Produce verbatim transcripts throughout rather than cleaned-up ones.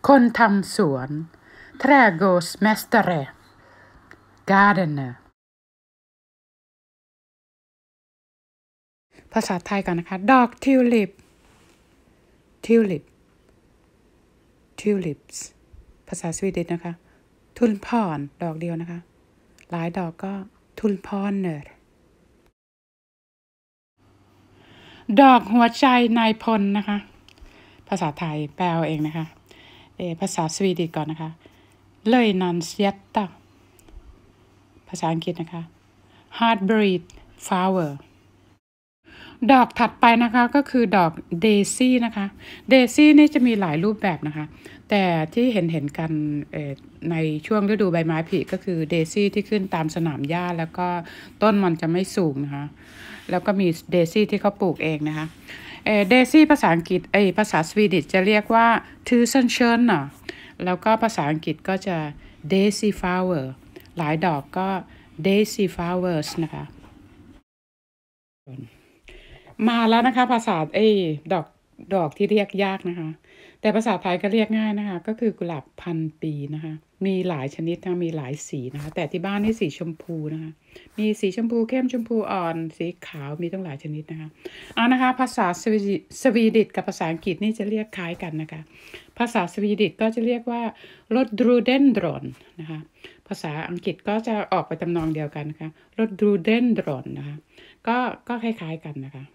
คนทำสวน trädgårdsmästare gardener ภาษาไทยกันนะคะดอกทิวลิป tulip tulips ภาษาสวีเดนนะคะทุลพานดอกเดียวนะคะหลายดอกก็ทุลพานเนอร์ดอกหัวใจนายพลนะคะภาษาไทยแปลเองนะคะเออภาษาสวีเดนก่อนนะคะเลยนันเซียตตาภาษาอังกฤษนะคะ heartbreed flower ดอกถัดไปนะคะก็คือดอกเดซี่นะคะเดซี่นี่จะมีหลายรูปแบบนะคะแต่ที่เห็นเห็นกันในช่วงฤดูใบไม้ผลิก็คือเดซี่ที่ขึ้นตามสนามหญ้าแล้วก็ต้นมันจะไม่สูงนะคะแล้วก็มีเดซี่ที่เขาปลูกเองนะคะเดซี่ภาษาอังกฤษเอภาษาสวีดิชจะเรียกว่าทูซันเชิร์นเนาะแล้วก็ภาษาอังกฤษก็จะ daisy flower หลายดอกก็ daisy flowers นะคะมาแล้วนะคะภาษาเอดอกดอกที่เรียกยากนะคะแต่ภาษาไทยก็เรียกง่ายนะคะก็คือกุหลาบพันปีนะคะมีหลายชนิดนะมีหลายสีนะคะแต่ที่บ้านนี่สีชมพูนะคะมีสีชมพูเข้มชมพูอ่อนสีขาวมีตั้งหลายชนิดนะคะเอานะคะภาษาสวีสวีดิชกับภาษาอังกฤษนี่จะเรียกคล้ายกันนะคะภาษาสวีดิชก็จะเรียกว่าโรดรูเดนดรอนนะคะภาษาอังกฤษก็จะออกไปทำนองเดียวกันนะคะโรดรูเดนดรอนนะคะก็ก็คล้ายๆกันนะคะ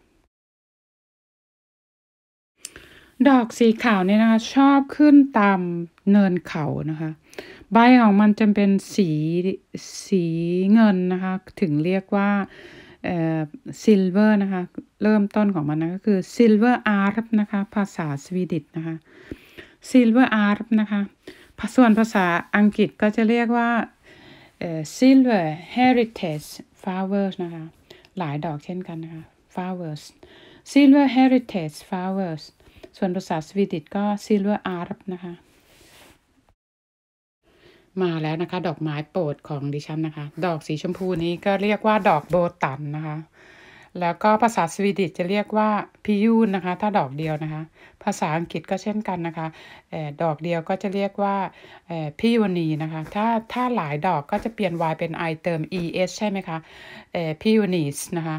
ดอกสีขาวเนี่ยนะคะชอบขึ้นตามเนินเขานะคะใบของมันจะเป็นสีสีเงินนะคะถึงเรียกว่าเอ่อซิลเวอร์นะคะเริ่มต้นของมันนะก็คือซิลเวอร์อาร์ฟนะคะภาษาสวีดิชนะคะซิลเวอร์อาร์ฟนะคะส่วนภาษาอังกฤษก็จะเรียกว่าเอ่อ silver heritage flowers นะคะหลายดอกเช่นกันนะคะ flowers silver heritage flowersส่วนภาษาสวีดิชก็ silver arp นะคะมาแล้วนะคะดอกไม้โปรดของดิฉันนะคะดอกสีชมพูนี้ก็เรียกว่าดอกโบตันนะคะแล้วก็ภาษาสวีดิชจะเรียกว่าพิยูนนะคะถ้าดอกเดียวนะคะภาษาอังกฤษก็เช่นกันนะคะเอ่อดอกเดียวก็จะเรียกว่าเอ่อพิยูนีนะคะถ้าถ้าหลายดอกก็จะเปลี่ยน y เป็น i เติม es ใช่ไหมคะเอ่อพิยูนีสนะคะ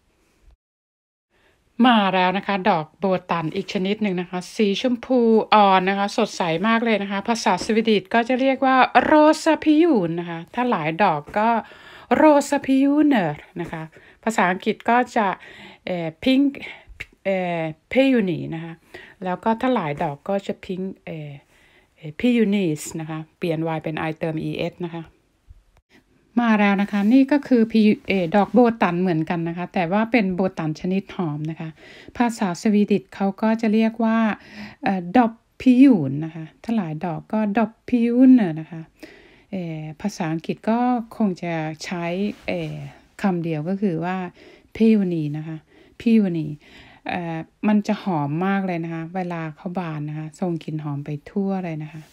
มาแล้วนะคะดอกโบตันอีกชนิดหนึ่งนะคะสีชมพูอ่อนนะคะสดใสมากเลยนะคะภาษาสวีดิชก็จะเรียกว่าโรซาพิยูนนะคะถ้าหลายดอกก็โรซาพิยูเนอร์นะคะภาษาอังกฤษก็จะเอ่อพิงค์เอ่อพิยูนีนะคะแล้วก็ถ้าหลายดอกก็จะพิงค์เอ่อพิยูนีสนะคะเปลี่ยน y เป็น i เติม es นะคะมาแล้วนะคะนี่ก็คือพีเอดอกโบตันเหมือนกันนะคะแต่ว่าเป็นโบตันชนิดหอมนะคะภาษาสวีดิชเขาก็จะเรียกว่าเอ่อดอกพิยูนนะคะถ้าหลายดอกก็ดอกพิยูนนะคะเอ่อภาษาอังกฤษก็คงจะใช้เอ่อคำเดียวก็คือว่าพิยูนีนะคะพิยูนีเอ่อมันจะหอมมากเลยนะคะเวลาเขาบานนะคะส่งกลิ่นหอมไปทั่วเลยนะคะ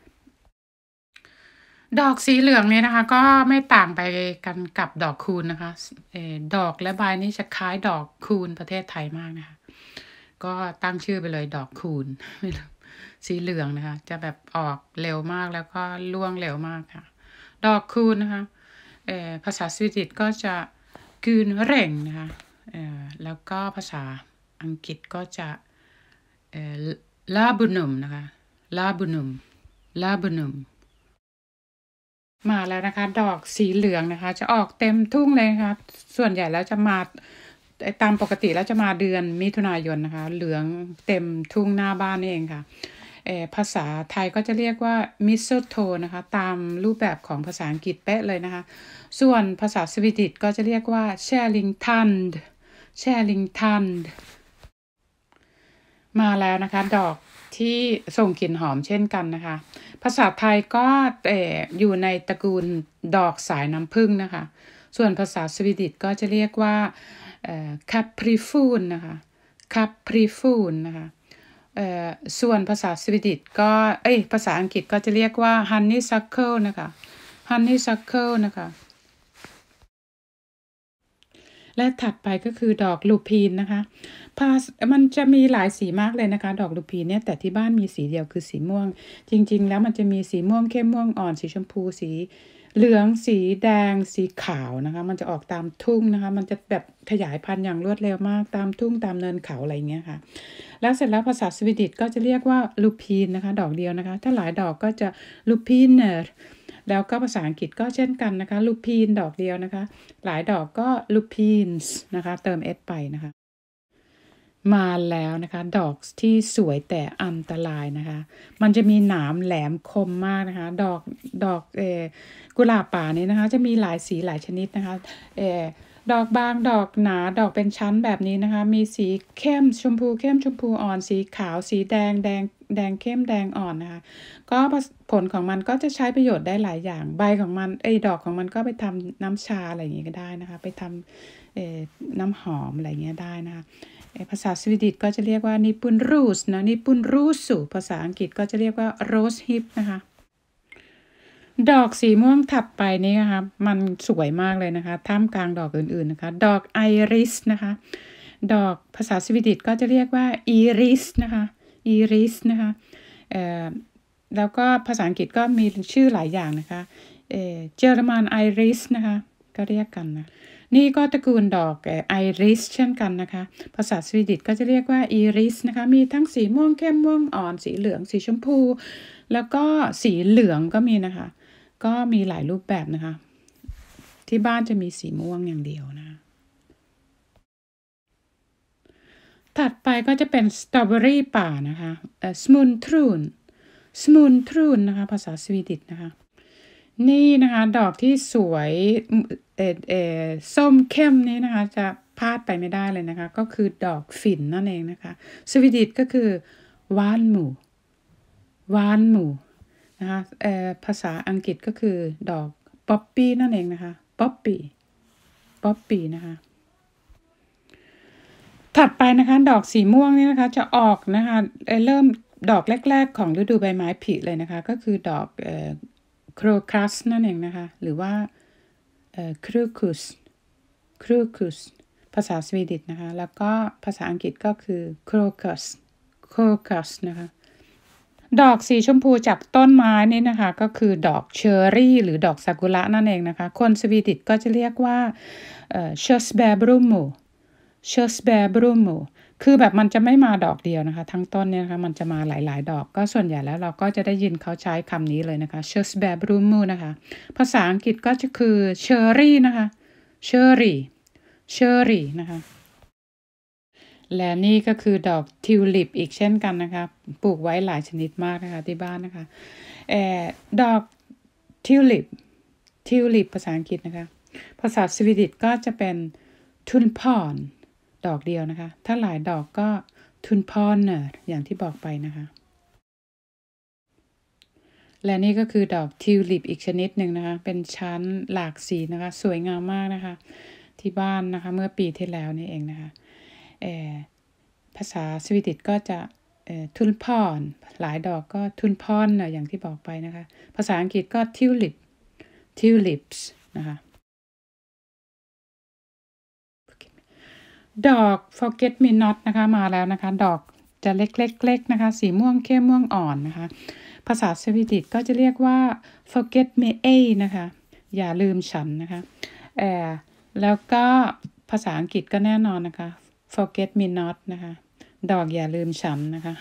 ดอกสีเหลืองนี้นะคะก็ไม่ต่างไปกันกับดอกคูนนะคะเออดอกและใบนี้จะคล้ายดอกคูนประเทศไทยมากนะคะก็ตั้งชื่อไปเลยดอกคูนสีเหลืองนะคะจะแบบออกเร็วมากแล้วก็ร่วงเร็วมากค่ะดอกคูนนะคะเออภาษาสวีดิชก็จะกูนเร่งนะคะเออแล้วก็ภาษาอังกฤษก็จะเออลาบูนุมนะคะลาบูนุมลาบูนุมมาแล้วนะคะดอกสีเหลืองนะคะจะออกเต็มทุ่งเลยนะคะส่วนใหญ่แล้วจะมาตามปกติแล้วจะมาเดือนมิถุนายนนะคะเหลืองเต็มทุ่งหน้าบ้านนี่เองค่ะเออภาษาไทยก็จะเรียกว่ามิสเซลโทนะคะตามรูปแบบของภาษาอังกฤษเป๊ะเลยนะคะส่วนภาษาสวีดิชก็จะเรียกว่าแชลิงทันด์แชลิงทันด์มาแล้วนะคะดอกที่ส่งกลิ่นหอมเช่นกันนะคะภาษาไทยก็เอ่ออยู่ในตระกูลดอกสายน้ำผึ้งนะคะส่วนภาษาสวีดิชก็จะเรียกว่าเอ่อคาปริฟูนนะคะคาปริฟูนนะคะเอ่อส่วนภาษาสวีดิชก็เอ้ยภาษาอังกฤษก็จะเรียกว่าฮันนี่ซัคเคิลนะคะฮันนี่ซัคเคิลนะคะและถัดไปก็คือดอกลูพีนนะคะพามันจะมีหลายสีมากเลยนะคะดอกลูพีนเนี่ยแต่ที่บ้านมีสีเดียวคือสีม่วงจริงๆแล้วมันจะมีสีม่วงเข้มม่วงอ่อนสีชมพูสีเหลืองสีแดงสีขาวนะคะมันจะออกตามทุ่งนะคะมันจะแบบขยายพันธุ์อย่างรวดเร็วมากตามทุ่งตามเนินเขาอะไรเงี้ยค่ะแล้วเสร็จแล้วภาษาสวีดิชก็จะเรียกว่าลูพีนนะคะดอกเดียวนะคะถ้าหลายดอกก็จะลูพีนเนอร์แล้วก็ภาษาอังกฤษก็เช่นกันนะคะลูพีนดอกเดียวนะคะหลายดอกก็ลูพีนส์นะคะเติม s ไปนะคะมาแล้วนะคะดอกที่สวยแต่อันตรายนะคะมันจะมีหนามแหลมคมมากนะคะดอกดอกเออกุหลาบป่านี้นะคะจะมีหลายสีหลายชนิดนะคะเออดอกบางดอกหนาดอกเป็นชั้นแบบนี้นะคะมีสีเข้มชมพูเข้มชมพูอ่อนสีขาวสีแดงแดงแดงเข้มแดงอ่อนนะคะก็ผลของมันก็จะใช้ประโยชน์ได้หลายอย่างใบของมันไอ้ดอกของมันก็ไปทำน้ำชาอะไรอย่างเงี้ยก็ได้นะคะไปทำเอ่อน้ำหอมอะไรเงี้ยได้นะคะภาษาสวีดิชก็จะเรียกว่านิปุนรูสนะนิปุนรูสุภาษาอังกฤษก็จะเรียกว่าโรสฮิปนะคะดอกสีม่วงถัดไปนี้นะคะมันสวยมากเลยนะคะท่ามกลางดอกอื่นๆนะคะดอกไอริสนะคะดอกภาษาสวีดิชก็จะเรียกว่าอีริสนะคะอีริสนะคะเอ่อแล้วก็ภาษาอังกฤษก็มีชื่อหลายอย่างนะคะเอ่อเยอรมันไอริสนะคะก็เรียกกันนะนี่ก็ตระกูลดอกไอริสเช่นกันนะคะภาษาสวีดิชก็จะเรียกว่าอีริสนะคะมีทั้งสีม่วงเข้มม่วงอ่อนสีเหลืองสีชมพูแล้วก็สีเหลืองก็มีนะคะก็มีหลายรูปแบบนะคะที่บ้านจะมีสีม่วงอย่างเดียวนะถัดไปก็จะเป็นสตรอเบอรี่ป่านะคะเอ่อสมุนทรูนสมุนทรูนนะคะภาษาสวีดิชนะคะนี่นะคะดอกที่สวยเออเออส้มเข้มนี้นะคะจะพลาดไปไม่ได้เลยนะคะก็คือดอกฝิ่นนั่นเองนะคะสวีดิชก็คือวานหมูวานหมูนะคะเอ่อภาษาอังกฤษก็คือดอกป๊อปปี้นั่นเองนะคะป๊อปปี้ป๊อปปี้นะคะถัดไปนะคะดอกสีม่วงนี่นะคะจะออกนะคะเเริ่มดอกแรกๆของฤดูใบไม้ผลิเลยนะคะก็คือดอกเอ่อโครคัสนั่นเองนะคะหรือว่าเอ่อครูคุสครูคุสภาษาสวีดิชนะคะแล้วก็ภาษาอังกฤษก็คือโครคัสโครคัสนะคะดอกสีชมพูจากต้นไม้นี่นะคะก็คือดอกเชอร์รี่หรือดอกซากุระนั่นเองนะคะคนสวีดิชก็จะเรียกว่าเอ่อเชอร์สแบร์บรูโมเชอร์สแบร์บรูโมคือแบบมันจะไม่มาดอกเดียวนะคะทั้งต้นเนี่ยนะคะมันจะมาหลายๆดอกก็ส่วนใหญ่แล้วเราก็จะได้ยินเขาใช้คำนี้เลยนะคะเชอร์สแบร์บรูโมนะคะภาษาอังกฤษก็จะคือเชอร์รี่นะคะเชอร์รี่เชอร์รี่นะคะและนี่ก็คือดอกทิวลิปอีกเช่นกันนะคะปลูกไว้หลายชนิดมากนะคะที่บ้านนะคะเอ่อดอกทิวลิปทิวลิปภาษาอังกฤษนะคะภาษาสวีดิชก็จะเป็นทุนพอนดอกเดียวนะคะถ้าหลายดอกก็ทุนพอนเนอร์อย่างที่บอกไปนะคะและนี่ก็คือดอกทิวลิปอีกชนิดหนึ่งนะคะเป็นชั้นหลากสีนะคะสวยงามมากนะคะที่บ้านนะคะเมื่อปีที่แล้วนี่เองนะคะเอ่อภาษาสวีดิชก็จะเอ่อทุนพอนหลายดอกก็ทุนพอนเนอร์อย่างที่บอกไปนะคะภาษาอังกฤษก็ทิวลิปทิวลิปส์นะคะดอก forget me not นะคะมาแล้วนะคะดอกจะเล็กๆๆนะคะสีม่วงเข้มม่วงอ่อนนะคะภาษาสวีดิชก็จะเรียกว่า forget me a นะคะอย่าลืมฉันนะคะเอ่อแล้วก็ภาษาอังกฤษก็แน่นอนนะคะ forget me not นะคะดอกอย่าลืมฉันนะคะ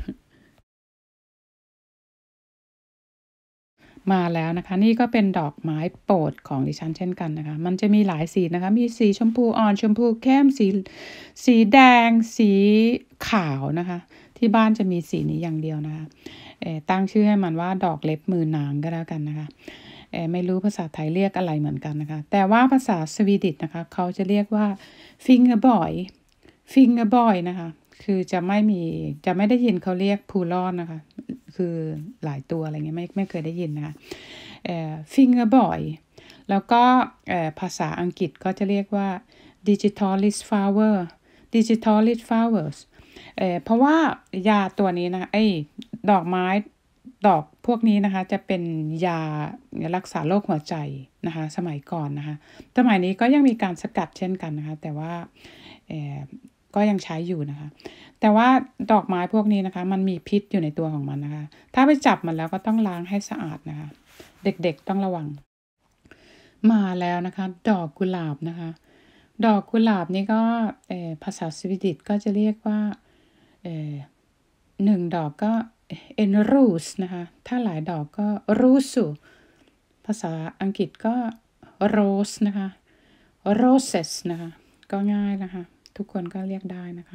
มาแล้วนะคะนี่ก็เป็นดอกไม้โปรดของดิฉันเช่นกันนะคะมันจะมีหลายสีนะคะมีสีชมพูอ่อนชมพูเข้มสีสีแดงสีขาวนะคะที่บ้านจะมีสีนี้อย่างเดียวนะคะเอ่อตั้งชื่อให้มันว่าดอกเล็บมือนางก็แล้วกันนะคะเอ่อไม่รู้ภาษาไทยเรียกอะไรเหมือนกันนะคะแต่ว่าภาษาสวีดิชนะคะเขาจะเรียกว่า finger boy finger boy นะคะคือจะไม่มีจะไม่ได้ยินเขาเรียกพูลอนนะคะคือหลายตัวอะไรเงี้ยไม่ไม่เคยได้ยินนะคะเอ่อ finger boy แล้วก็เอ่อภาษาอังกฤษก็จะเรียกว่า digitalis flower digitalis flowers เอ่อเพราะว่ายาตัวนี้นะไอ้ดอกไม้ดอกพวกนี้นะคะจะเป็นยารักษาโรคหัวใจนะคะสมัยก่อนนะคะสมัยนี้ก็ยังมีการสกัดเช่นกันนะคะแต่ว่าเอ่อก็ยังใช้อยู่นะคะแต่ว่าดอกไม้พวกนี้นะคะมันมีพิษอยู่ในตัวของมันนะคะถ้าไปจับมันแล้วก็ต้องล้างให้สะอาดนะคะเด็กๆต้องระวังมาแล้วนะคะดอกกุหลาบนะคะดอกกุหลาบนี่ก็เอ่อภาษาสวีดิชก็จะเรียกว่าเอ่อหนึ่งดอกก็ en ros นะคะถ้าหลายดอกก็ rosu ภาษาอังกฤษก็ rose นะคะ roses นะคะก็ง่ายนะคะทุกคนก็เรียกได้นะคะ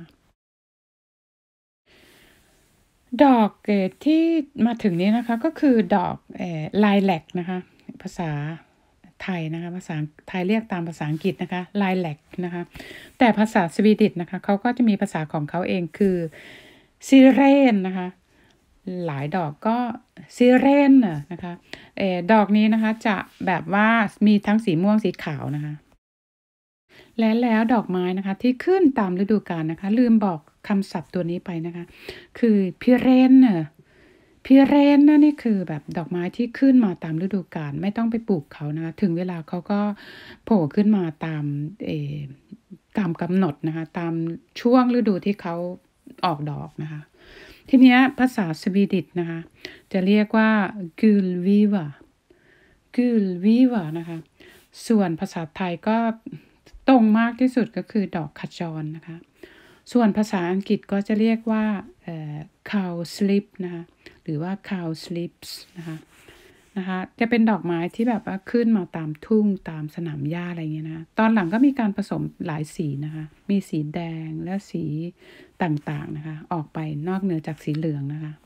ดอกเออที่มาถึงนี้นะคะก็คือดอกเอ่อ lilac นะคะภาษาไทยนะคะภาษาไทยเรียกตามภาษาอังกฤษนะคะ lilac นะคะแต่ภาษาสวีดิชนะคะเขาก็จะมีภาษาของเขาเองคือ siren นะคะหลายดอกก็ siren นะคะเอ่อดอกนี้นะคะจะแบบว่ามีทั้งสีม่วงสีขาวนะคะและแล้วดอกไม้นะคะที่ขึ้นตามฤดูกาลนะคะลืมบอกคำศัพท์ตัวนี้ไปนะคะคือพิเรนพิเรนนะนี่คือแบบดอกไม้ที่ขึ้นมาตามฤดูกาลไม่ต้องไปปลูกเขานะคะถึงเวลาเขาก็โผล่ขึ้นมาตามเออตามกำหนดนะคะตามช่วงฤดูที่เขาออกดอกนะคะทีนี้ภาษาสวีดิชนะคะจะเรียกว่า gulviva gulviva นะคะส่วนภาษาไทยก็ตรงมากที่สุดก็คือดอกขจรนะคะส่วนภาษาอังกฤษก็จะเรียกว่าเอ่อ cowslip นะคะหรือว่า cowslips นะคะนะคะจะเป็นดอกไม้ที่แบบว่าขึ้นมาตามทุ่งตามสนามหญ้าอะไรเงี้ยนะตอนหลังก็มีการผสมหลายสีนะคะมีสีแดงและสีต่างๆนะคะออกไปนอกเหนือจากสีเหลืองนะคะ